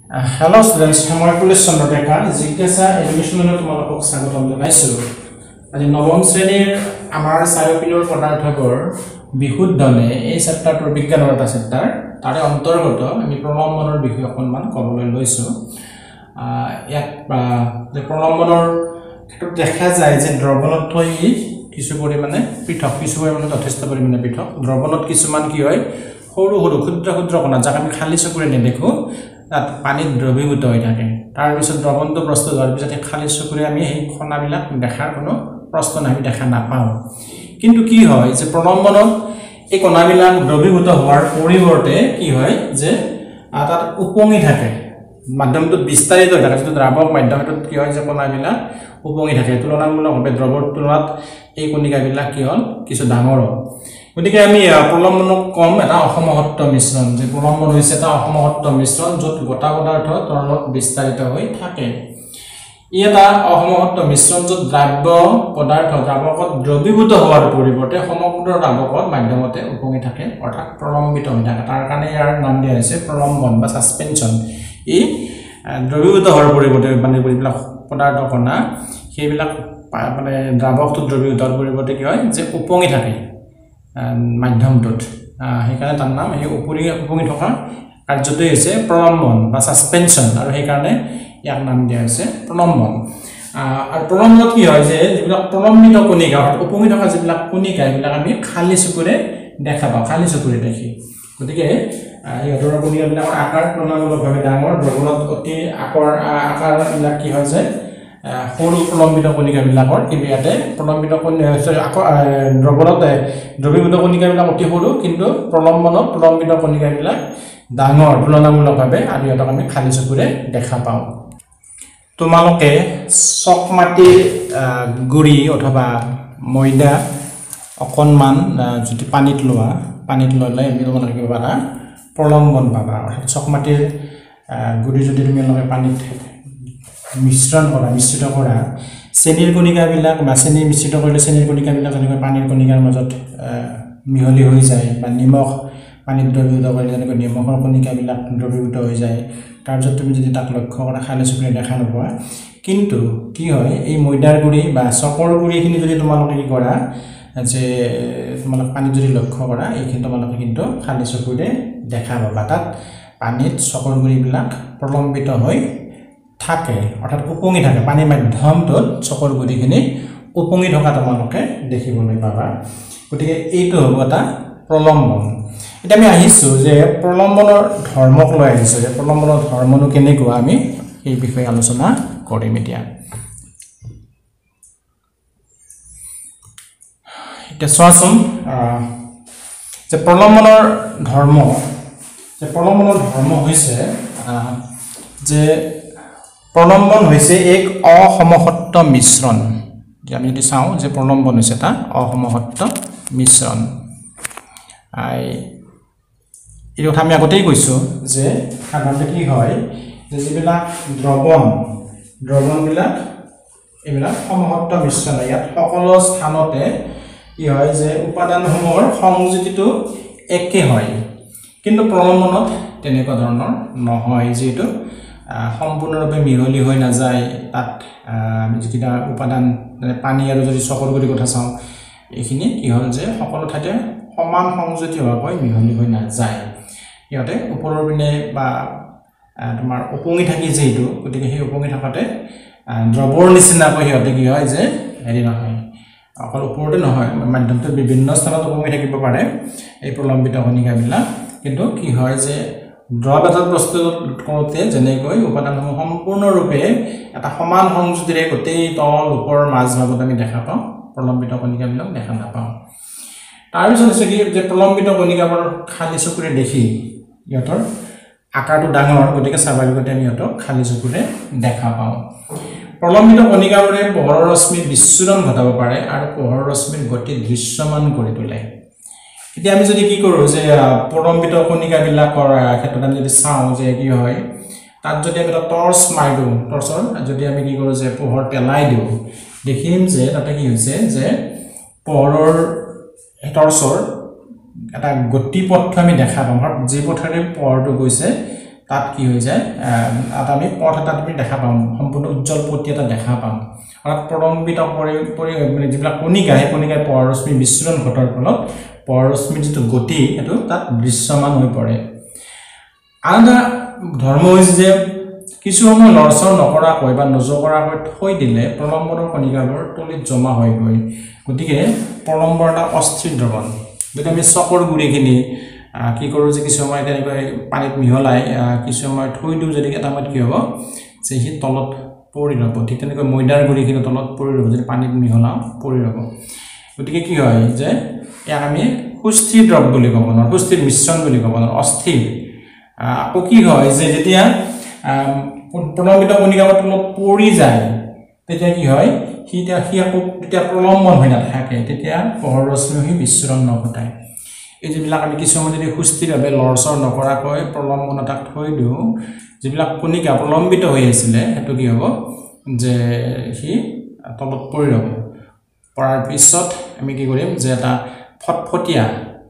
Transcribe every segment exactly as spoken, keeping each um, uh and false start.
Uh, hello students, মই পুলিশ চন্দ্ৰ ডেকা জিজ্ঞাসা এডুকেশ্যনত তোমালোকক স্বাগতম জনাইছো। আজি নৱম শ্ৰেণীৰ আমাৰ চাৰিওপিনৰ পদাৰ্থকৰ বিশুদ্ধনে এই চেপ্টাৰটোৰ বিজ্ঞানৰ এটা চেপ্টাৰ তাৰে অন্তৰ্গত আমি প্ৰলম্বনৰ বিষয়ে অকণমান ক'বলৈ লৈছো। ইয়াত যে প্ৰলম্বনৰ ক্ষেত্ৰত দেখা যায় যে দ্ৰৱণতকৈ কিছু পৰিমাণে পৃথক কিছু পৰিমাণে যথেষ্ট পৰিমাণে পৃথক। দ্ৰৱণত কিছুমান কি হয় সৰু সৰু ক্ষুদ্ৰ ক্ষুদ্ৰ কণা যাক আমি খালী চকুৰে নেদেখো তাত পানীত দ্ৰৱীভূত হৈ থাকে। তাৰ পিছত দ্ৰৱণটো প্ৰস্তুত হোৱাৰ পিছত খালী চকুৰে আমি সেই কণাবিলাক দেখাৰ কোনো প্ৰশ্ন আমি দেখা নাপাওঁ। কিন্তু কি হয় যে প্ৰলম্বনত এই কণাবিলাক দ্ৰৱীভূত হোৱাৰ পৰিৱৰ্তে কি হয় যে তাত উপঙি থাকে, মাধ্যমটোত বিস্তাৰিত হৈ থাকে। যিটো দ্ৰাৱক মাধ্যমটোত কি হয় যে কণাবিলাক উপঙি থাকে, তুলনামূলকভাৱে দ্ৰৱৰ তুলনাত এই কণিকাবিলাক কি হ'ল কিছু ডাঙৰ। গতিকে আমি প্ৰলম্বনক কম এটা অসমহত্ব মিশ্ৰণ, যে প্ৰলম্বন হৈছে এটা অসমহত্ব মিশ্ৰণ য'ত গোটা পদাৰ্থ তৰলত বিস্তাৰিত হৈ থাকে। ই এটা অসমহত্ব মিশ্ৰণ য'ত দ্ৰাব্য পদাৰ্থ দ্ৰাৱকত দ্ৰৱীভূত হোৱাৰ পৰিৱৰ্তে সমগ্ৰ দ্ৰাৱকত মাধ্যমতে উপঙি থাকে, অৰ্থাৎ প্ৰলম্বিত হৈ থাকে। তাৰ কাৰণে ইয়াৰ নাম দিয়া হৈছে প্ৰলম্বন বা ছাছপেনশ্যন। ই দ্ৰৱীভূত হোৱাৰ পৰিৱৰ্তে মানে যিবিলাক পদাৰ্থ কণা সেইবিলাক মানে দ্ৰাৱকটোত দ্ৰৱীভূত হোৱাৰ পৰিৱৰ্তে কি হয় যে উপঙি থাকে মাধ্যমটোত, সেইকাৰণে তাৰ নাম সেই উপৰি উপঙি থকা কাৰ্যটোৱেই হৈছে প্ৰলম্বন বা ছাছপেনশ্যন, আৰু সেইকাৰণে ইয়াক নাম দিয়া হৈছে প্ৰলম্বন। আৰু প্ৰলম্বনত কি হয় যে যিবিলাক প্ৰলম্বিত কণিকা অৰ্থাৎ উপঙি থকা যিবিলাক কণিকা সেইবিলাক আমি খালী চকুৰে দেখা পাওঁ, খালী চকুৰে দেখি। গতিকে ইহঁতৰ কণিকাবিলাকৰ আকাৰ তুলনামূলকভাৱে ডাঙৰ, দ্ৰৱণত অতি আকাৰ আকাৰবিলাক কি হয় যে সৰু প্ৰলম্বিত কণিকাবিলাকৰ, কিন্তু ইয়াতে প্ৰলম্বিত দ্ৰৱণত দ্ৰৱীভূত কণিকাবিলাক অতি সৰু, কিন্তু প্ৰলম্বনত প্ৰলম্বিত কণিকাবিলাক ডাঙৰ তুলনামূলকভাৱে, আৰু ইহঁতক আমি খালী চকুৰে দেখা পাওঁ। তোমালোকে চকমাটিৰ গুড়ি অথবা ময়দা অকণমান যদি পানীত লোৱা, পানীত ল'লে আমি তোমালোকে কি পাবা প্ৰলম্বন পাবা। অৰ্থাৎ চকমাটিৰ গুড়ি যদি তোমালোকে পানীত মিশ্ৰণ কৰা মিশ্ৰিত কৰা, চেনীৰ কণিকাবিলাক বা চেনী মিশ্ৰিত কৰিলে চেনীৰ কণিকাবিলাক যেনেকৈ পানীৰ কণিকাৰ মাজত মিহলি হৈ যায়, বা নিমখ পানীত দ্ৰৱীভূত কৰিলে যেনেকৈ নিমখৰ কণিকাবিলাক দ্ৰৱীভূত হৈ যায়, তাৰপিছত তুমি যদি তাক লক্ষ্য কৰা খালী চকুৰে দেখা নোপোৱা। কিন্তু কি হয় এই ময়দাৰ গুড়ি বা চকৰ গুড়িখিনি যদি তোমালোকে কি কৰা যে তোমালোকে পানীত যদি লক্ষ্য কৰা, এইখিনি তোমালোকে কিন্তু খালী চকুৰে দেখা পাবা। তাত পানীত চকৰ গুড়িবিলাক প্ৰলম্বিত হৈ থাকে, অৰ্থাৎ উপঙি থাকে। পানী মাধ্যমটোত চকৰ গুড়িখিনি উপঙি থকা তোমালোকে দেখিবলৈ পাবা। গতিকে এইটো হ'ব এটা প্ৰলম্বন। এতিয়া আমি আহিছোঁ যে প্ৰলম্বনৰ ধৰ্মক লৈ আহিছোঁ, যে প্ৰলম্বনৰ ধৰ্মনো কেনেকুৱা আমি এই বিষয়ে আলোচনা কৰিম এতিয়া। এতিয়া চোৱাচোন যে প্ৰলম্বনৰ ধৰ্ম, যে প্ৰলম্বনৰ ধৰ্ম হৈছে যে প্ৰলম্বন হৈছে এক অসমহত্ব মিশ্ৰণ। যে আমি যদি চাওঁ যে প্ৰলম্বন হৈছে এটা অসমহত্ব মিশ্ৰণ। এই কথা আমি আগতেই কৈছোঁ যে সাধাৰণতে কি হয় যে যিবিলাক দ্ৰৱণ দ্ৰৱণবিলাক এইবিলাক সমহত্ব মিশ্ৰণ, ইয়াত সকলো স্থানতে কি হয় যে উপাদানসমূহৰ সংযোজিটো একে হয়। কিন্তু প্ৰলম্বনত তেনেকুৱা ধৰণৰ নহয়, যিহেতু সম্পূৰ্ণৰূপে মিহলি হৈ নাযায়। তাত আমি যিকেইটা উপাদান যেনে পানী আৰু যদি চকৰ গুড়িৰ কথা চাওঁ, এইখিনি কি হ'ল যে সকলো ঠাইতে সমান সংযুতি হোৱাকৈ মিহলি হৈ নাযায়। সিহঁতে ওপৰৰ পিনে বা তোমাৰ উপঙি থাকি যিহেতু, গতিকে সেই উপঙি থকাতে দ্ৰৱৰ নিচিনাকৈ সিহঁতে কি হয় যে হেৰি নহয়, অকল ওপৰতে নহয়, মাধ্যমটোত বিভিন্ন স্থানত উপঙি থাকিব পাৰে এই প্ৰলম্বিত কণিকাবিলাক। কিন্তু কি হয় যে দ্ৰৱ এটা প্ৰস্তুত কৰোঁতে যেনেকৈ উপাদানসমূহ সম্পূৰ্ণৰূপে এটা সমান সংযুতিৰে গোটেই তল ওপৰ মাজভাগত আমি দেখা পাওঁ, প্ৰলম্বিত কণিকাবিলাক দেখা নাপাওঁ। তাৰপিছত হৈছে কি যে প্ৰলম্বিত কণিকাবোৰ খালী চকুৰে দেখি ইহঁতৰ আকাৰটো ডাঙৰ, গতিকে স্বাভাৱিকতে আমি ইহঁতক খালী চকুৰে দেখা পাওঁ। প্ৰলম্বিত কণিকাবোৰে পোহৰৰ ৰশ্মিৰ বিচ্ছুৰণ ঘটাব পাৰে আৰু পোহৰৰ ৰশ্মিৰ গতি দৃশ্যমান কৰি তোলে। এতিয়া আমি যদি কি কৰোঁ যে প্ৰলম্বিত কণিকাবিলাকৰ ক্ষেত্ৰত আমি যদি চাওঁ যে কি হয়, তাত যদি আমি এটা টৰ্চ মাৰি দিওঁ, টৰ্চৰ যদি আমি কি কৰোঁ যে পোহৰ পেলাই দিওঁ, দেখিম যে তাতে কি হৈছে যে পোহৰৰ টৰ্চৰ এটা গতিপথ আমি দেখা পাম। যি পথেৰে পোহৰটো গৈছে তাত কি হৈ যায় তাত আমি পথ এটা তুমি দেখা পাম সম্পূৰ্ণ উজ্জ্বল পথ এটা দেখা পাম আৰু প্ৰলম্বিত পৰি মানে যিবিলাক কণিকা সেই কণিকাই পৰৰশ্মি বিচ্ছুৰণ ঘটাৰ ফলত পৰৰশ্মিৰ যিটো গতি এটো তাত দৃশ্যমান হৈ পৰে আনটা ধৰ্ম হৈছে যে কিছু সময় লৰচৰ নকৰাকৈ বা নজকৰাকৈ থৈ দিলে প্ৰলম্বনৰ কণিকাবোৰ তলিত জমা হৈ গৈ গতিকে প্ৰলম্বৰ এটা অস্থিৰ দ্ৰৱণ যদি আমি চকৰ গুৰিখিনি কি কৰো যে কিছু সময় তেনেকৈ পানীত মিহলাই কিছু সময় থৈ দিও যদি এটা সময়ত কি হ'ব যে হি তলত পৰি ৰব ঠিক তেনেকৈ ময়দাৰ গুৰিখিনি তলত পৰি ৰব যদি পানীত মিহলাও পৰি ৰব গতিকে কি হয় যে ইয়াক আমি সুস্থিৰ দ্ৰৱ বুলি ক'ব নোৱাৰো সুস্থিৰ মিশ্ৰণ বুলি ক'ব নোৱাৰো অস্থিৰ আকৌ কি হয় যে যেতিয়া প্ৰলম্বিত কণিকাবোৰ তলত পৰি যায় তেতিয়া কি হয় হিটা হি আকৌ তেতিয়া প্ৰলম্বন হৈ নাথাকে তেতিয়া পোহৰ ৰশ্মি হি বিচ্ছুৰণ নঘটায় এই যিবিলাক আমি কিছু সময় যদি সুস্থিৰভাৱে লৰচৰ নকৰাকৈ প্ৰলম্বন এটাক থৈ দিওঁ যিবিলাক কণিকা প্ৰলম্বিত হৈ আছিলে হেতু কি হ'ব যে হি তলত পৰি ৰব পৰাৰ পিছত আমি কি কৰিম যে এটা ফটফটিয়া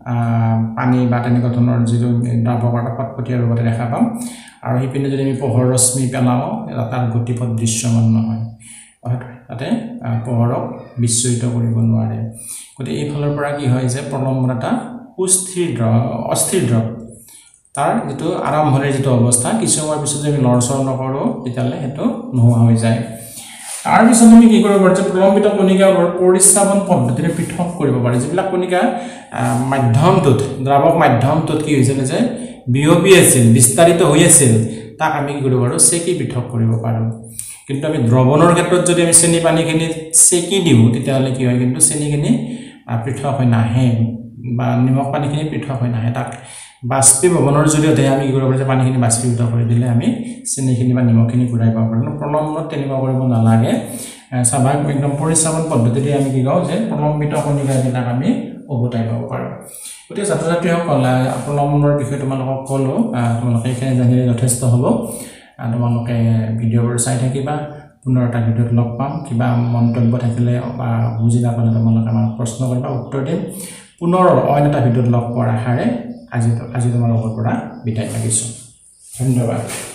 পানী বা তেনেকুৱা ধৰণৰ যিটো দ্ৰাৱকৰ ফটফটিয়া ৰূপতে দেখা পাম আৰু হি পিনে যদি আমি পোহৰ ৰশ্মি পেলাও তাৰ গতিপথ দৃশ্যমান নহয় তাতে পোহৰক বিচ্ছুৰিত কৰিব নোৱাৰে গতিকে এই ফলৰ পৰা কি হয় যে প্ৰলম্বন এটা সুস্থিৰ দ্ৰৱ অস্থিৰ দ্ৰৱ তাৰ যেটো আৰম্ভণিৰ যেটো অৱস্থা কিছু সময় পিছত যদি লৰচৰ নকৰো তেতিয়ালে হেতু নোহোৱা হৈ যায় তাৰ পিছত আমি কি কৰিব পাৰো যে প্ৰলম্বিত কণিকাবোৰ পৰিস্ৰাবন পদ্ধতিৰে পৃথক কৰিব পাৰি যিবিলাক কণিকা মাধ্যমটোত দ্ৰাৱক মাধ্যমটোত কি হৈছিল যে বিয়পি আছিল বিস্তাৰিত হৈ আছিল তাক আমি কি কৰিব পাৰো চেকি পৃথক কৰিব পাৰো কিন্তু আমি দ্ৰৱণৰ ক্ষেত্ৰত যদি আমি চেনি পানীখিনি চেকি দিও তেতিয়ালে কি হয় কিন্তু চেনিখিনি পৃথক হৈ নাহে বা নিমখ পানীখিনি পৃথক হৈ নাহে তাক বাষ্পীভৱনৰ জৰিয়তে আমি কি কৰিব পাৰো যে পানীখিনি বাষ্পীভূত কৰি দিলে আমি চেনিখিনি বা নিমখখিনি ঘূৰাই পাব পাৰো প্ৰলম্বনত তেনেকুৱা কৰিব নালাগে স্বাভাৱিক একদম পৰিস্ৰাবন পদ্ধতিৰে আমি কি কওঁ যে প্ৰলম্বিত কণিকাবিলাক আমি উভতাই পাব পাৰো গতিকে ছাত্ৰ ছাত্ৰীসকল প্ৰলম্বনৰ বিষয়ে তোমালোকক ক'লো তোমালোকে এখানে জানিলে যথেষ্ট হ'ব তোমালোকে ভিডিঅ'বোৰ চাই থাকিবা পুনৰ এটা ভিডিঅ'ত লগ পাম কিবা মন্তব্য থাকিলে বা বুজি নাপালে তোমালোকে আমাক প্ৰশ্ন কৰিবা উত্তৰ দিম পুনৰ অন্য এটা ভিডিঅ'ত লগ পোৱাৰ আশাৰে আজি আজি তোমালোকৰ পৰা বিদায় লাগিছো ধন্যবাদ